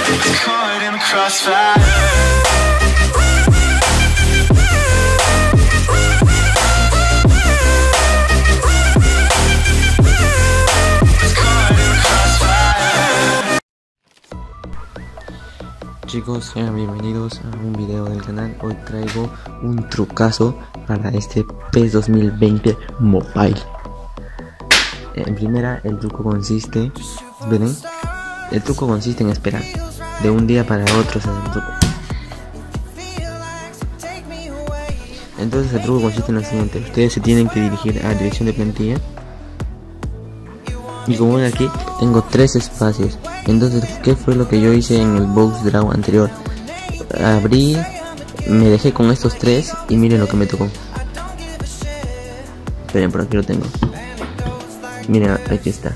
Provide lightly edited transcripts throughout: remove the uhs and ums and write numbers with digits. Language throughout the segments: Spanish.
Caught in the crossfire. Chicos, sean bienvenidos a un video del canal. Hoy traigo un trucazo para este PES 2020 Mobile. En primera, el truco consiste, ¿ven? El truco consiste en esperar de un día para otro se hace el truco. Entonces el truco consiste en lo siguiente: ustedes se tienen que dirigir a la dirección de plantilla. Y como ven aquí, tengo 3 espacios. Entonces, ¿qué fue lo que yo hice en el box draw anterior? Abrí, me dejé con estos 3 y miren lo que me tocó. Esperen, por aquí lo tengo. Miren, aquí está.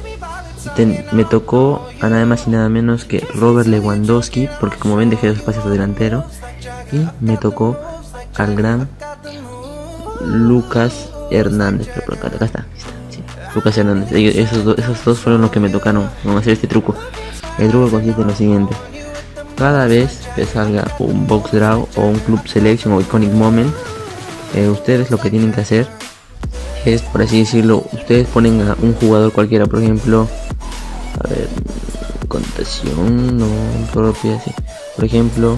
Me tocó a nada más y nada menos que Robert Lewandowski, porque como ven dejé 2 espacios delantero. Y me tocó al gran Lucas Hernández, pero por acá está. Lucas Hernández. Esos dos fueron los que me tocaron. Vamos a hacer este truco. El truco consiste en lo siguiente: cada vez que salga un box draw o un club selection o iconic moment, ustedes lo que tienen que hacer es, por así decirlo, ustedes ponen a un jugador cualquiera, por ejemplo, a ver, contación no propia, sí. Por ejemplo,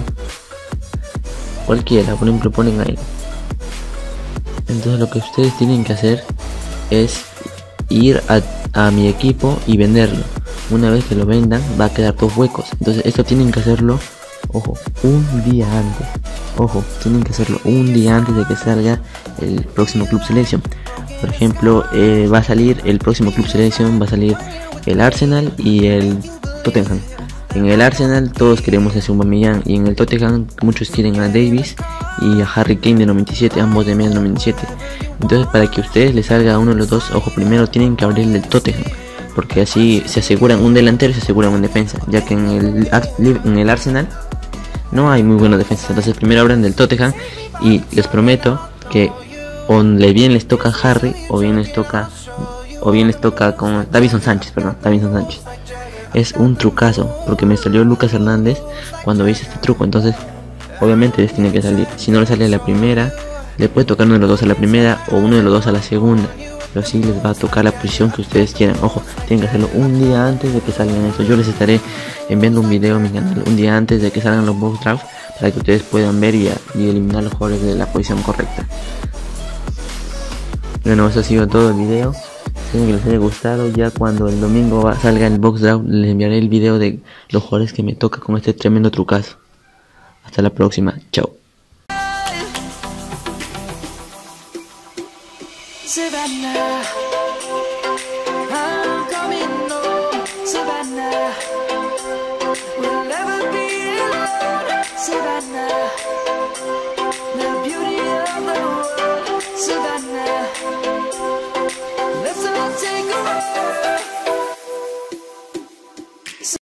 cualquiera, por ejemplo, ponen ahí. Entonces lo que ustedes tienen que hacer es ir a mi equipo y venderlo. Una vez que lo vendan va a quedar 2 huecos. Entonces esto tienen que hacerlo, ojo, un día antes. Ojo, tienen que hacerlo un día antes de que salga el próximo Club Selection. Por ejemplo, va a salir el próximo Club Selection, va a salir el Arsenal y el Tottenham. En el Arsenal todos queremos a Aubameyang, y en el Tottenham muchos quieren a Davis y a Harry Kane de 97, ambos de media 97. Entonces, para que a ustedes les salga a uno de los dos, ojo, primero tienen que abrir el Tottenham, porque así se aseguran un delantero y se aseguran una defensa, ya que en el Arsenal no hay muy buenas defensas. Entonces primero abren del Tottenham y les prometo que bien les toca Harry o bien les toca con Davinson Sánchez. Es un trucazo, porque me salió Lucas Hernández cuando hice este truco. Entonces obviamente les tiene que salir. Si no le sale a la primera, le puede tocar uno de los dos a la primera o uno de los dos a la segunda, pero sí les va a tocar la posición que ustedes quieran. Ojo, tienen que hacerlo un día antes de que salgan eso. Yo les estaré enviando un video a mi canal un día antes de que salgan los box drafts, para que ustedes puedan ver y eliminar los jugadores de la posición correcta. Bueno, eso ha sido todo el video. Espero que les haya gustado. Ya cuando el domingo salga el box draft, les enviaré el video de los jugadores que me toca con este tremendo trucazo. Hasta la próxima, chao. Savannah.